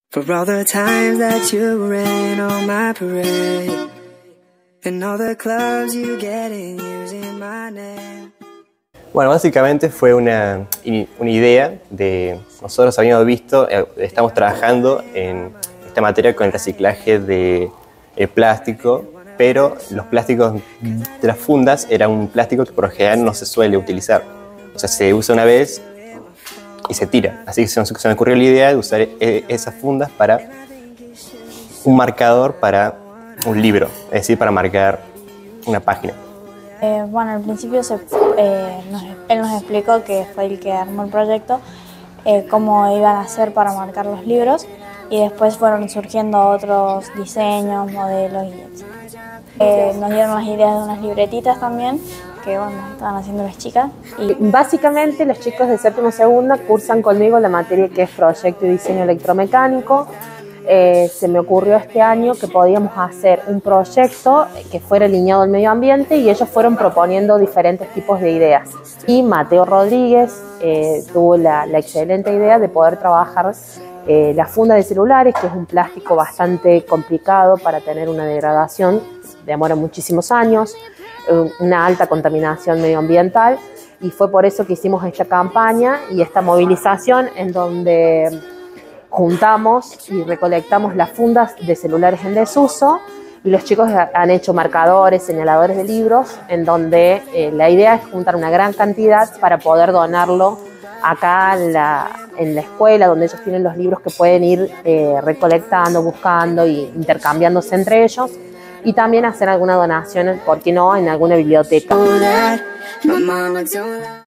For all the times that you rain on my parade, and all the clubs you get in using my name. Bueno, básicamente fue una idea de nosotros habíamos visto, estamos trabajando en esta materia con el reciclaje de plástico, pero los plásticos de las fundas era un plástico que por lo general no se suele utilizar. O sea, se usa una vez y se tira. Así que se me ocurrió la idea de usar esas fundas para un marcador para un libro, es decir, para marcar una página. Bueno, al principio él nos explicó, que fue el que armó el proyecto, cómo iban a hacer para marcar los libros, y después fueron surgiendo otros diseños, modelos y etc. Nos dieron las ideas de unas libretitas también, que bueno, estaban haciendo las chicas. Y básicamente los chicos de séptimo segunda cursan conmigo la materia que es proyecto y diseño electromecánico. Se me ocurrió este año que podíamos hacer un proyecto que fuera alineado al medio ambiente, y ellos fueron proponiendo diferentes tipos de ideas. Y Mateo Rodríguez tuvo la excelente idea de poder trabajar la funda de celulares, que es un plástico bastante complicado para tener una degradación, demora muchísimos años, una alta contaminación medioambiental, y fue por eso que hicimos esta campaña y esta movilización en donde juntamos y recolectamos las fundas de celulares en desuso, y los chicos han hecho marcadores, señaladores de libros, en donde la idea es juntar una gran cantidad para poder donarlo acá en la escuela, donde ellos tienen los libros que pueden ir recolectando, buscando e intercambiándose entre ellos, y también hacer alguna donación, ¿por qué no?, en alguna biblioteca.